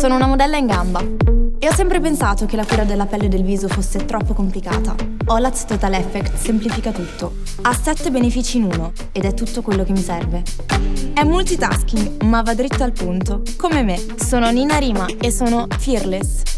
Sono una modella in gamba e ho sempre pensato che la cura della pelle e del viso fosse troppo complicata. Olaz Total Effect semplifica tutto. Ha 7 benefici in uno ed è tutto quello che mi serve. È multitasking, ma va dritto al punto. Come me. Sono Nina Rima e sono fearless.